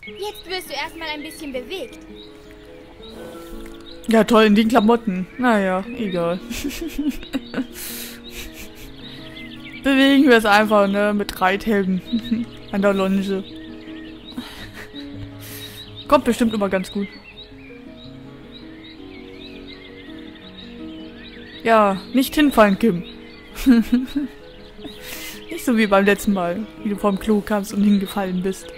Jetzt wirst du erstmal ein bisschen bewegt. Ja, toll, in den Klamotten. Naja, egal. Bewegen wir es einfach, ne? Mit Reithelden. An der Longe. Kommt bestimmt immer ganz gut. Ja, nicht hinfallen, Kim. Nicht so wie beim letzten Mal, wie du vom Klo kamst und hingefallen bist.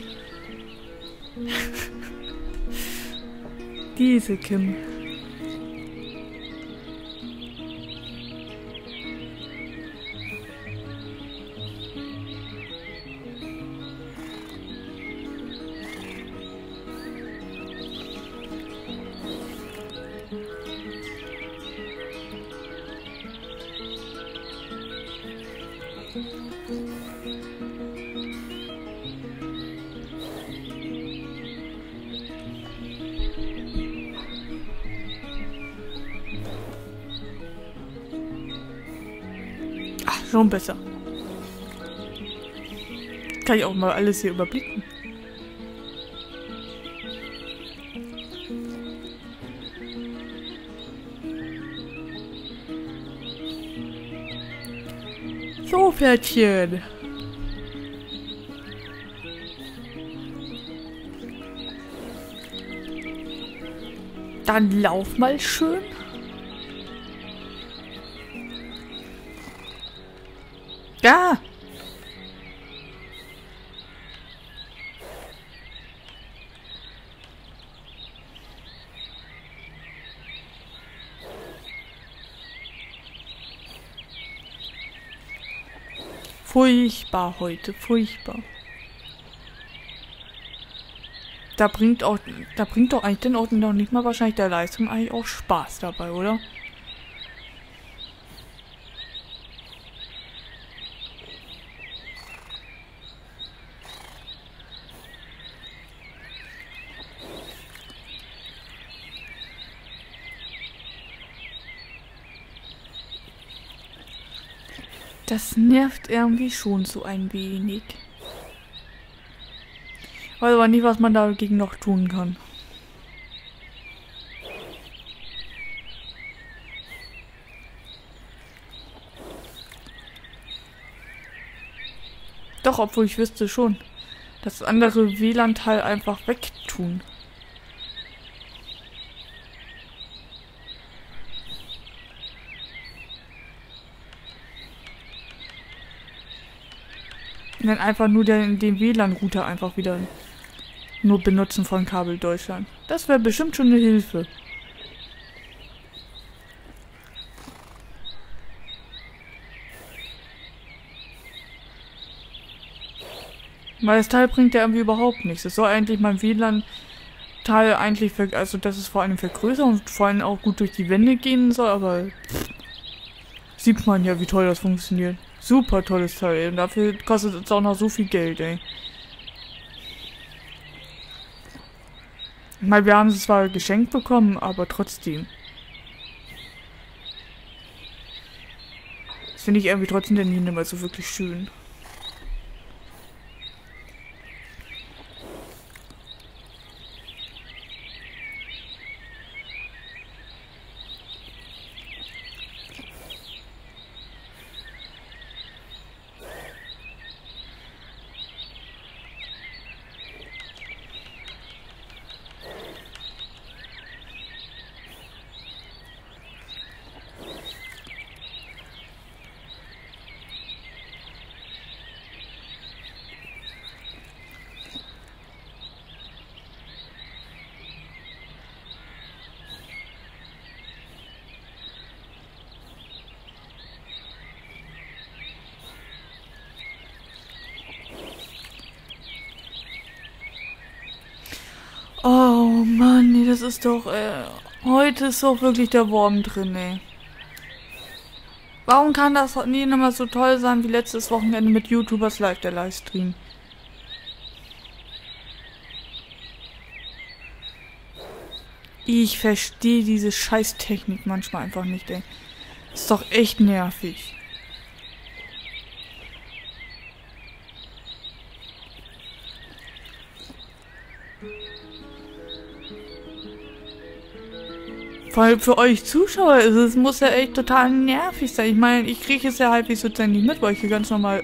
Diese Kim. Ach, schon besser. Kann ich auch mal alles hier überblicken. So, Pferdchen. Dann lauf mal schön. Ja. Furchtbar heute, furchtbar. Da bringt doch eigentlich den Orten noch nicht mal wahrscheinlich der Leistung eigentlich auch Spaß dabei, oder? Das nervt irgendwie schon so ein wenig. Ich weiß aber nicht, was man dagegen noch tun kann. Doch, obwohl ich wüsste schon. Das andere WLAN-Teil einfach wegtun. Und dann einfach nur den WLAN-Router einfach wieder nur benutzen von Kabel Deutschland. Das wäre bestimmt schon eine Hilfe. Weil das Teil bringt ja irgendwie überhaupt nichts. Es soll eigentlich mein WLAN-Teil eigentlich, also dass es vor allem vergrößern und vor allem auch gut durch die Wände gehen soll, aber sieht man ja, wie toll das funktioniert. Super tolles Teil. Und dafür kostet es auch noch so viel Geld, ey. Ich meine, wir haben es zwar geschenkt bekommen, aber trotzdem. Das finde ich irgendwie trotzdem der nie immer so wirklich schön. Oh Mann, nee, das ist doch, heute ist doch wirklich der Wurm drin, ey. Warum kann das nie nochmal so toll sein wie letztes Wochenende mit YouTubers Live, der Livestream? Ich verstehe diese Scheißtechnik manchmal einfach nicht, ey. Ist doch echt nervig. Vor allem für euch Zuschauer ist es, muss ja echt total nervig sein. Ich meine, ich kriege es ja halbwegs sozusagen nicht mit, weil ich hier ganz normal...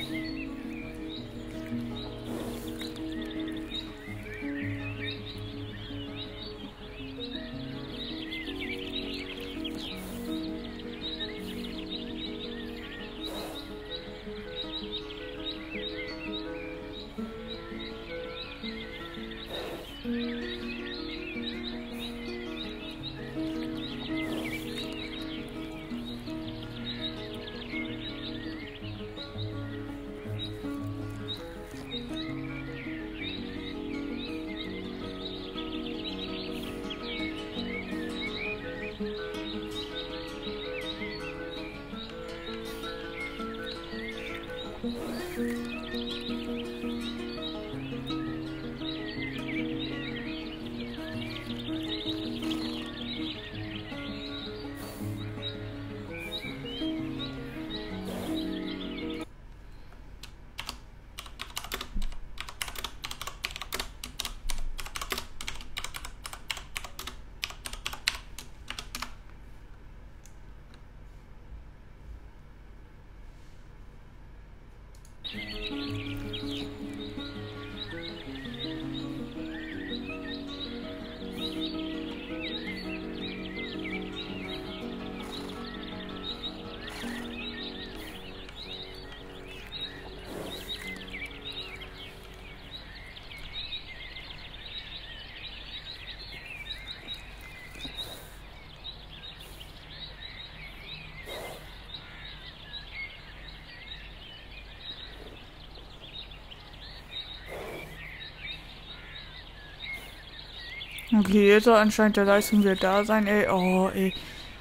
Okay, jetzt soll anscheinend der Leistung wieder da sein, ey. Oh, ey.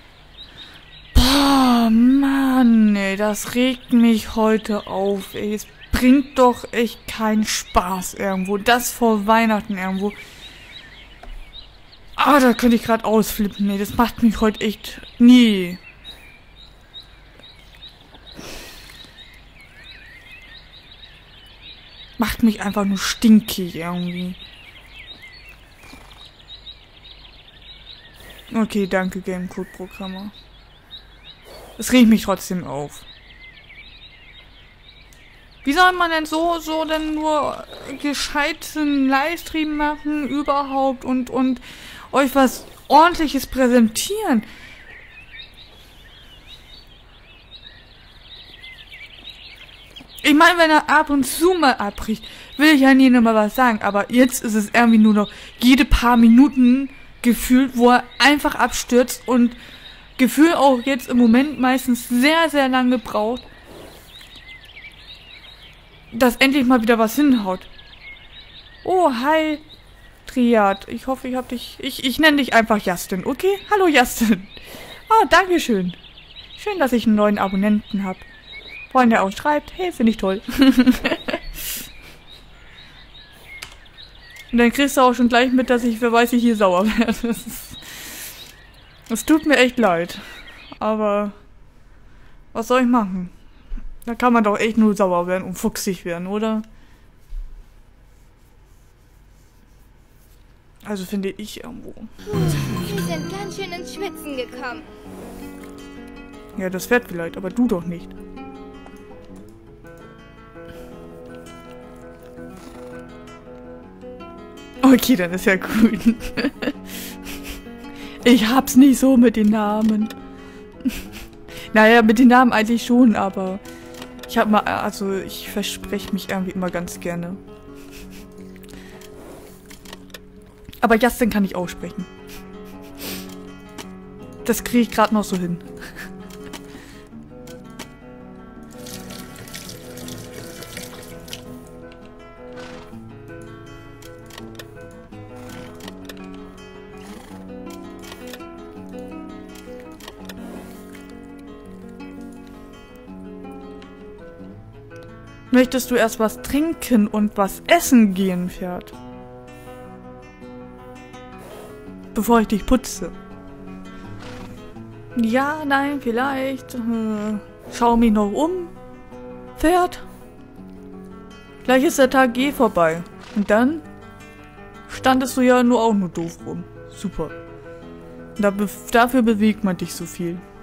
Boah, Mann, ey. Das regt mich heute auf, ey. Es bringt doch echt keinen Spaß irgendwo. Das vor Weihnachten irgendwo. Ah, da könnte ich gerade ausflippen. Nee, das macht mich heute echt... Nee. Macht mich einfach nur stinkig irgendwie. Okay, danke, Gamecode-Programmer. Es regt mich trotzdem auf. Wie soll man denn so denn nur gescheiten Livestream machen überhaupt und euch was Ordentliches präsentieren? Ich meine, wenn er ab und zu mal abbricht, will ich ja nie nochmal was sagen, aber jetzt ist es irgendwie nur noch jede paar Minuten gefühlt, wo er einfach abstürzt und gefühlt auch jetzt im Moment meistens sehr, sehr lange braucht, dass endlich mal wieder was hinhaut. Oh, hi, Triad. Ich hoffe, ich hab dich... Ich nenne dich einfach Justin, okay? Hallo, Justin. Oh, dankeschön. Schön, dass ich einen neuen Abonnenten habe. Freund, der auch schreibt, hey, finde ich toll. Und dann kriegst du auch schon gleich mit, dass ich, wer weiß, ich hier sauer werde. Es tut mir echt leid. Aber was soll ich machen? Da kann man doch echt nur sauer werden und fuchsig werden, oder? Also finde ich irgendwo. Wir sind ganz schön ins Schwitzen gekommen. Ja, das Pferd vielleicht, aber du doch nicht. Okay, dann ist ja gut. Ich hab's nicht so mit den Namen. Naja, mit den Namen eigentlich schon, aber ich hab mal, also ich verspreche mich irgendwie immer ganz gerne. Aber Justin kann ich aussprechen. Das kriege ich gerade noch so hin. Möchtest du erst was trinken und was essen gehen, Pferd? Bevor ich dich putze. Ja, nein, vielleicht. Schau mich noch um, Pferd. Gleich ist der Tag vorbei. Und dann standest du ja nur auch nur doof rum. Super. Dafür bewegt man dich so viel.